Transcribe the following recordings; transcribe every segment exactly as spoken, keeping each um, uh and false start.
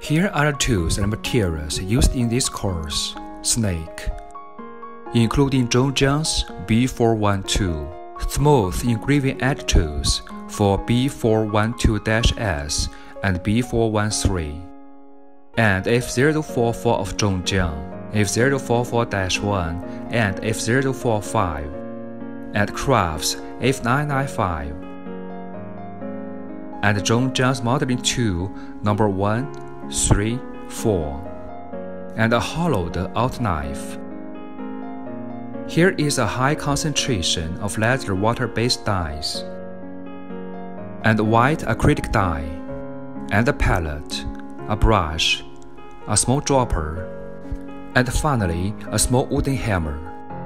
Here are the tools and materials used in this course: snake, including Zhongjiang's B four twelve, smooth engraving edge tools for B four twelve S and B four thirteen, and F zero four four of Zhongjiang, F zero four four dash one, and F zero four five, and Craft's F nine ninety-five, and Zhongjiang's modeling tool number one, three, four, and a hollowed-out knife. Here is a high concentration of leather water-based dyes, and white acrylic dye, and a palette, a brush, a small dropper, and finally a small wooden hammer.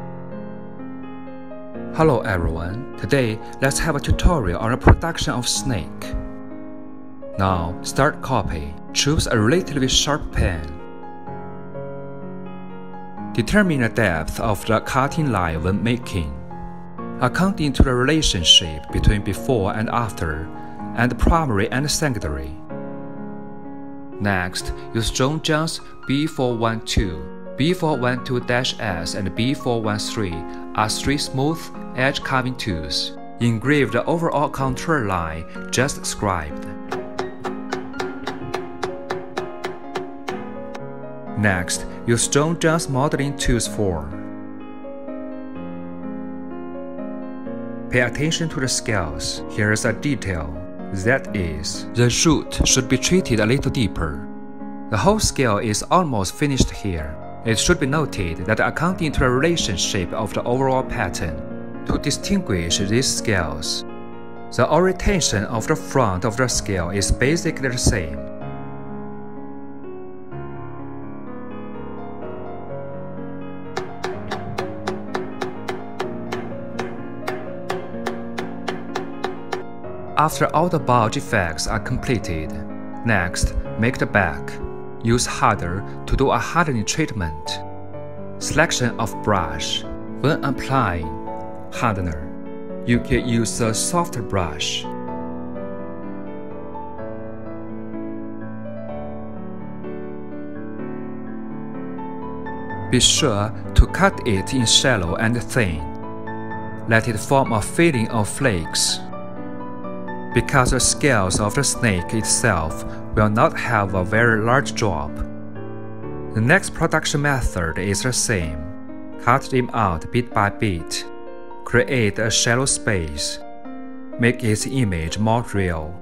Hello everyone, today let's have a tutorial on the production of snake. Now start copy. Choose a relatively sharp pen. Determine the depth of the cutting line when making, according to the relationship between before and after, and primary and secondary. Next, use Zhongjiang's B four twelve, B four twelve S and B four thirteen as three smooth edge carving tools. Engrave the overall contour line just described. Next, use Zhongjiang's modeling tools for. Pay attention to the scales. Here is a detail. That is, the root should be treated a little deeper. The whole scale is almost finished here. It should be noted that according to the relationship of the overall pattern, to distinguish these scales, the orientation of the front of the scale is basically the same. After all the bulge effects are completed, next, make the back. Use harder to do a hardening treatment. Selection of brush. When applying hardener, you can use a softer brush. Be sure to cut it in shallow and thin. Let it form a filling of flakes, because the scales of the snake itself will not have a very large drop. The next production method is the same. Cut them out bit by bit. Create a shallow space. Make its image more real.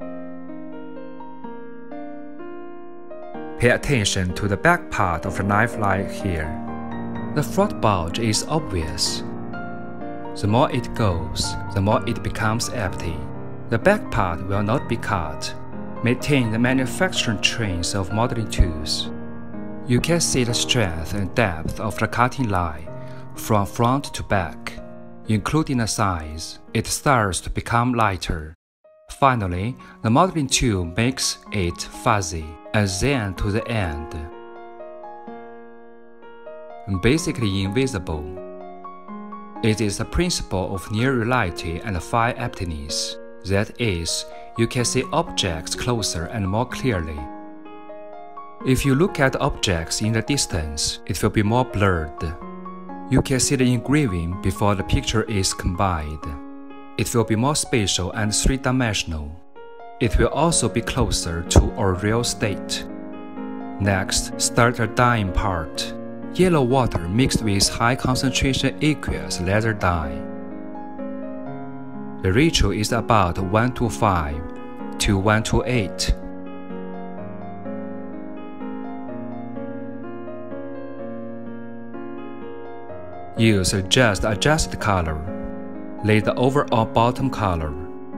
Pay attention to the back part of the knife like here. The front bulge is obvious. The more it goes, the more it becomes empty. The back part will not be cut. Maintain the manufacturing trains of modeling tools. You can see the strength and depth of the cutting line from front to back, including the size. It starts to become lighter. Finally, the modeling tool makes it fuzzy, and then to the end, basically invisible. It is the principle of near reality and fine emptiness. That is, you can see objects closer and more clearly. If you look at objects in the distance, it will be more blurred. You can see the engraving before the picture is combined. It will be more spatial and three-dimensional. It will also be closer to a real state. Next, start the dyeing part. Yellow water mixed with high concentration aqueous leather dye. The ratio is about one to five to one to eight. Use a just adjusted color. Lay the overall bottom color.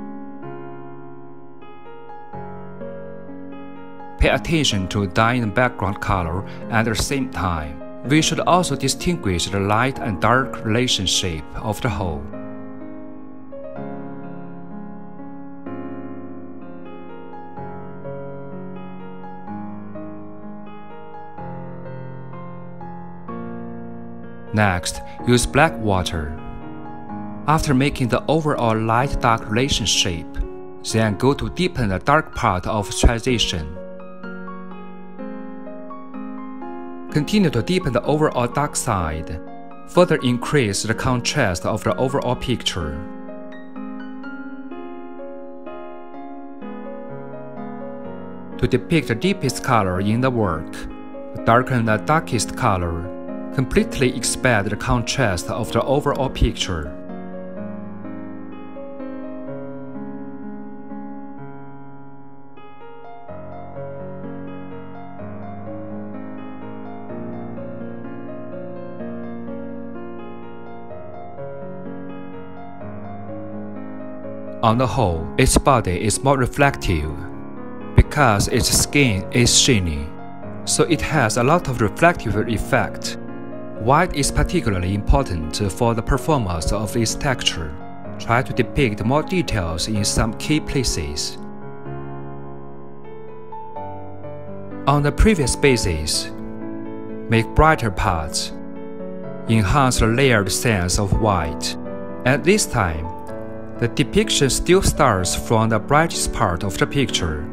Pay attention to dyeing the background color at the same time. We should also distinguish the light and dark relationship of the whole. Next, use black water. After making the overall light-dark relationship, then go to deepen the dark part of transition. continue to deepen the overall dark side, further increase the contrast of the overall picture. To depict the deepest color in the work, darken the darkest color, completely expand the contrast of the overall picture. On the whole, its body is more reflective, because its skin is shiny, so it has a lot of reflective effect. White is particularly important for the performance of its texture. Try to depict more details in some key places. On the previous basis, make brighter parts. Enhance the layered sense of white. At this time, the depiction still starts from the brightest part of the picture.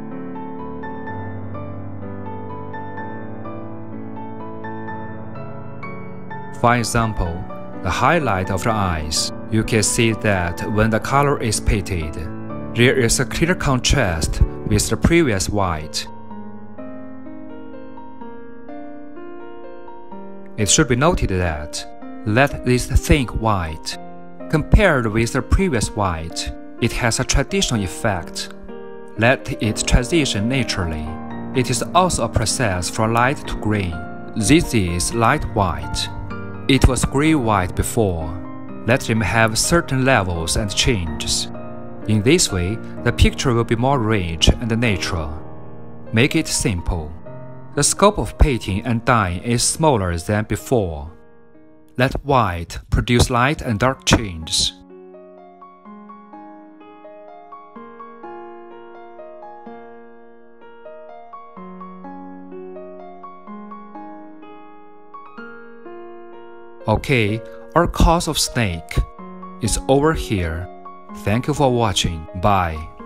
For example, the highlight of the eyes, you can see that when the color is painted, there is a clear contrast with the previous white. It should be noted that, let this think white. Compared with the previous white, it has a transition effect. Let it transition naturally. It is also a process from light to green. This is light white. It was gray-white before. Let them have certain levels and changes. In this way, the picture will be more rich and natural. Make it simple. The scope of painting and dyeing is smaller than before. Let white produce light and dark changes. Okay, our course of snake is over here. Thank you for watching. Bye.